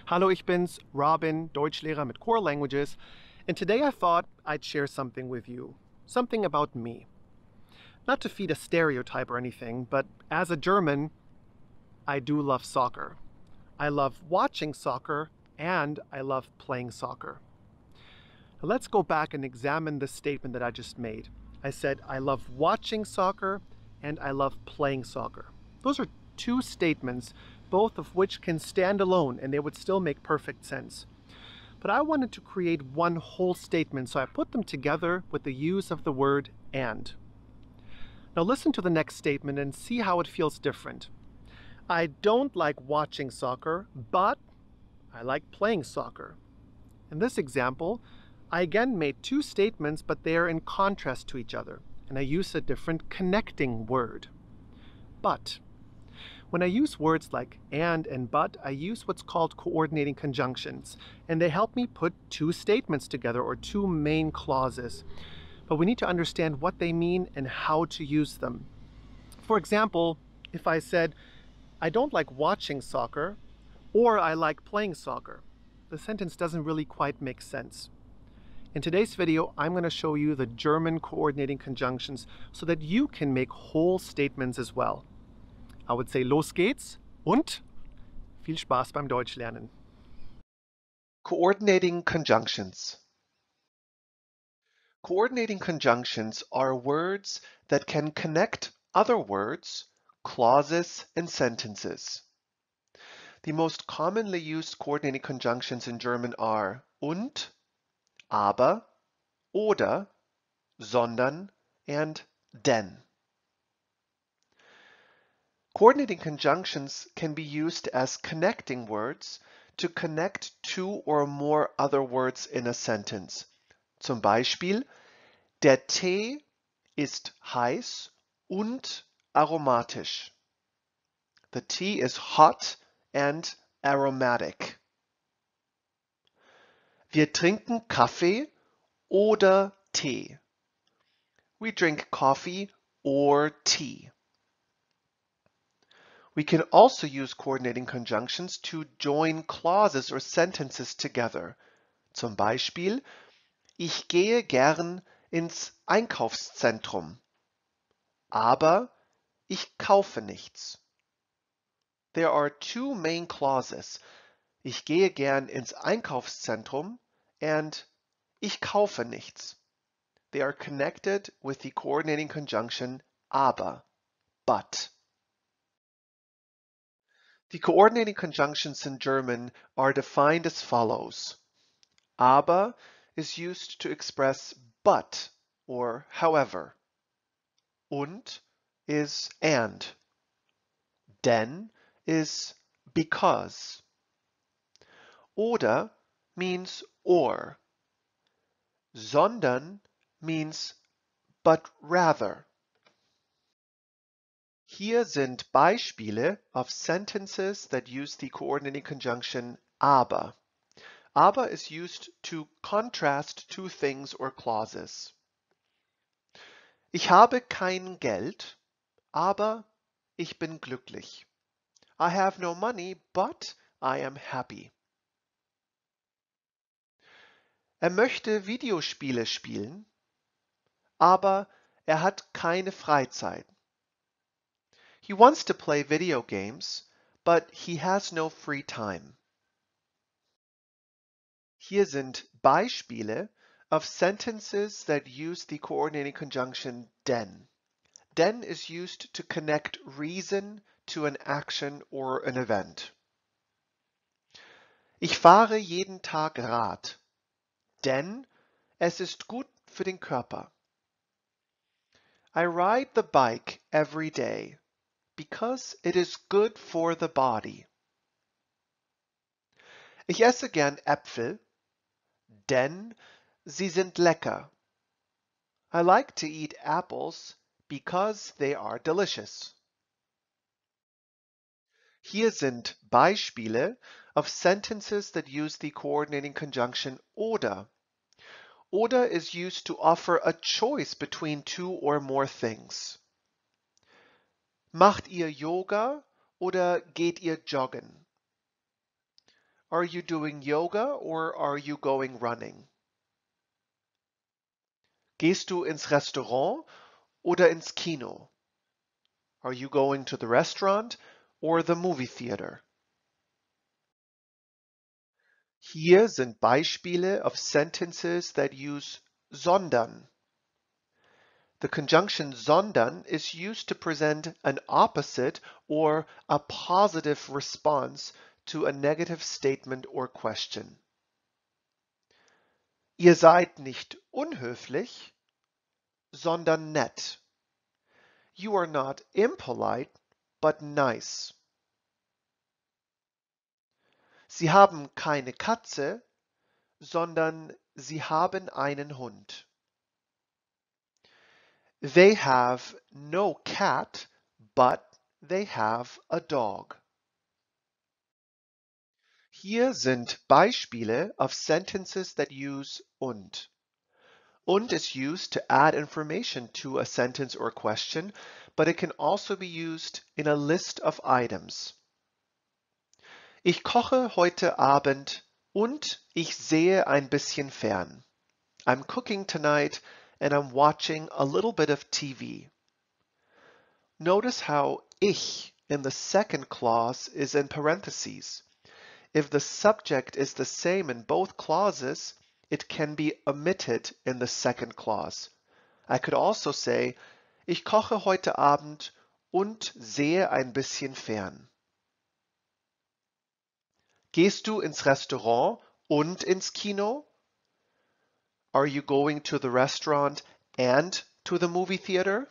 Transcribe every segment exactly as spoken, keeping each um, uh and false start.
Hallo, ich bin's, Robin, Deutschlehrer mit Core Languages, and today I thought I'd share something with you. Something about me. Not to feed a stereotype or anything, but as a German, I do love soccer. I love watching soccer, and I love playing soccer. Now let's go back and examine the statement that I just made. I said I love watching soccer, and I love playing soccer. Those are two statements, both of which can stand alone and they would still make perfect sense. But I wanted to create one whole statement, so I put them together with the use of the word and. Now listen to the next statement and see how it feels different. I don't like watching soccer, but I like playing soccer. In this example, I again made two statements, but they are in contrast to each other, and I use a different connecting word. But. When I use words like and and but, I use what's called coordinating conjunctions, and they help me put two statements together or two main clauses. But we need to understand what they mean and how to use them. For example, if I said, I don't like watching soccer, or I like playing soccer, the sentence doesn't really quite make sense. In today's video, I'm going to show you the German coordinating conjunctions so that you can make whole statements as well. I would say los geht's und viel Spaß beim Deutschlernen. Coordinating conjunctions. Coordinating conjunctions are words that can connect other words, clauses, and sentences. The most commonly used coordinating conjunctions in German are und, aber, oder, sondern, and denn. Coordinating conjunctions can be used as connecting words to connect two or more other words in a sentence. Zum Beispiel, der Tee ist heiß und aromatisch. The tea is hot and aromatic. Wir trinken Kaffee oder Tee. We drink coffee or tea. We can also use coordinating conjunctions to join clauses or sentences together. Zum Beispiel, ich gehe gern ins Einkaufszentrum, aber ich kaufe nichts. There are two main clauses. Ich gehe gern ins Einkaufszentrum and ich kaufe nichts. They are connected with the coordinating conjunction aber, but. The coordinating conjunctions in German are defined as follows. Aber is used to express but or however. Und is and. Denn is because. Oder means or. Sondern means but rather. Hier sind Beispiele of sentences that use the coordinating conjunction aber. Aber is used to contrast two things or clauses. Ich habe kein Geld, aber ich bin glücklich. I have no money, but I am happy. Er möchte Videospiele spielen, aber er hat keine Freizeit. He wants to play video games, but he has no free time. Hier sind Beispiele of sentences that use the coordinating conjunction denn. Denn is used to connect reason to an action or an event. Ich fahre jeden Tag Rad, denn es ist gut für den Körper. I ride the bike every day because it is good for the body. Ich esse gern Äpfel, denn sie sind lecker. I like to eat apples because they are delicious. Hier sind Beispiele of sentences that use the coordinating conjunction oder. Oder is used to offer a choice between two or more things. Macht ihr Yoga oder geht ihr joggen? Are you doing yoga or are you going running? Gehst du ins Restaurant oder ins Kino? Are you going to the restaurant or the movie theater? Hier sind Beispiele of sentences that use sondern. The conjunction sondern is used to present an opposite or a positive response to a negative statement or question. Ihr seid nicht unhöflich, sondern nett. You are not impolite, but nice. Sie haben keine Katze, sondern sie haben einen Hund. They have no cat, but they have a dog. Hier sind Beispiele of sentences that use und. Und is used to add information to a sentence or question, but it can also be used in a list of items. Ich koche heute Abend und ich sehe ein bisschen fern. I'm cooking tonight and I'm watching a little bit of T V. Notice how ich in the second clause is in parentheses. If the subject is the same in both clauses, it can be omitted in the second clause. I could also say, ich koche heute Abend und sehe ein bisschen fern. Gehst du ins Restaurant und ins Kino? Are you going to the restaurant and to the movie theater?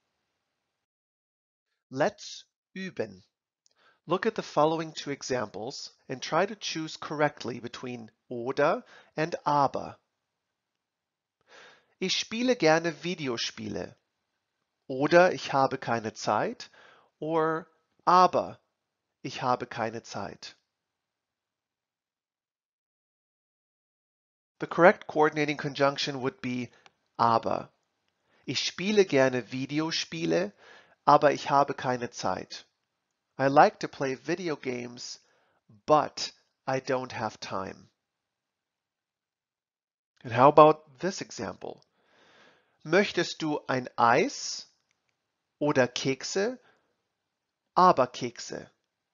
Let's üben. Look at the following two examples and try to choose correctly between oder and aber. Ich spiele gerne Videospiele. Oder ich habe keine Zeit. Or aber ich habe keine Zeit. The correct coordinating conjunction would be aber. Ich spiele gerne Videospiele, aber ich habe keine Zeit. I like to play video games, but I don't have time. And how about this example? Möchtest du ein Eis oder Kekse, aber Kekse?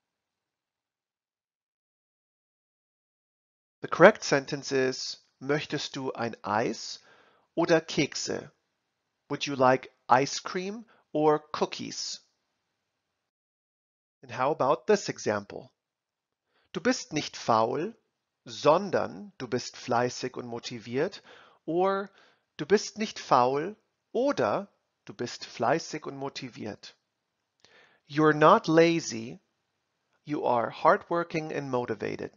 The correct sentence is, möchtest du ein Eis oder Kekse? Would you like ice cream or cookies? And how about this example? Du bist nicht faul, sondern du bist fleißig und motiviert. Or du bist nicht faul oder du bist fleißig und motiviert. You're not lazy, you are hardworking and motivated.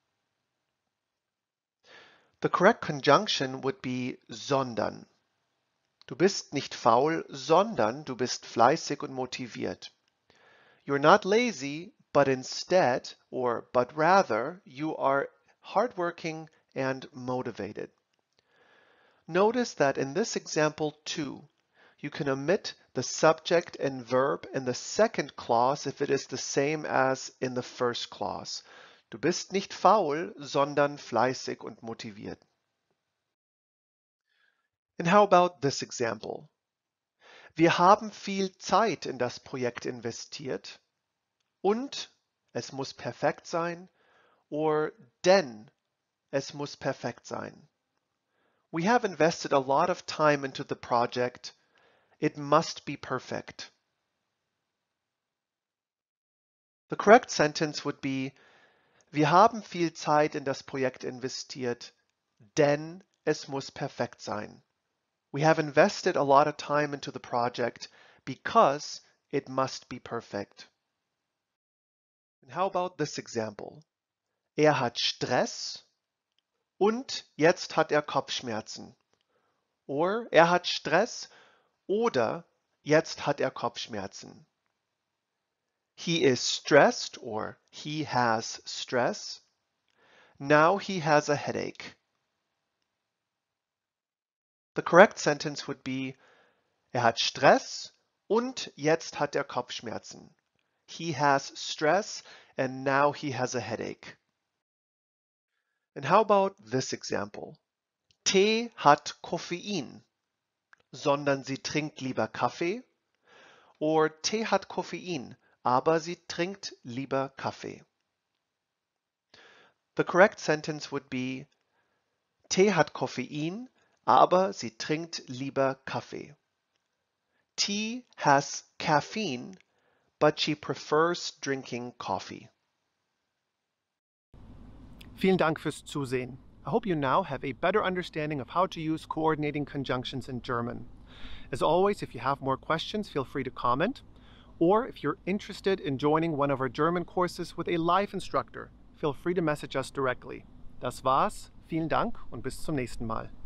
The correct conjunction would be sondern. Du bist nicht faul, sondern du bist fleißig und motiviert. You're not lazy, but instead, or but rather, you are hardworking and motivated. Notice that in this example too, you can omit the subject and verb in the second clause if it is the same as in the first clause. Du bist nicht faul, sondern fleißig und motiviert. And how about this example? Wir haben viel Zeit in das Projekt investiert und es muss perfekt sein, or denn es muss perfekt sein. We have invested a lot of time into the project. It must be perfect. The correct sentence would be, wir haben viel Zeit in das Projekt investiert, denn es muss perfekt sein. We have invested a lot of time into the project because it must be perfect. And how about this example? Er hat Stress und jetzt hat er Kopfschmerzen. Or er hat Stress oder jetzt hat er Kopfschmerzen. He is stressed or he has stress. Now he has a headache. The correct sentence would be, er hat Stress und jetzt hat er Kopfschmerzen. He has stress and now he has a headache. And how about this example? Tee hat Koffein, sondern sie trinkt lieber Kaffee. Or Tee hat Koffein, aber sie trinkt lieber Kaffee. The correct sentence would be Tee hat Koffein, aber sie trinkt lieber Kaffee. Tea has caffeine, but she prefers drinking coffee. Vielen Dank fürs Zusehen. I hope you now have a better understanding of how to use coordinating conjunctions in German. As always, if you have more questions, feel free to comment. Or if you're interested in joining one of our German courses with a live instructor, feel free to message us directly. Das war's, vielen Dank und bis zum nächsten Mal.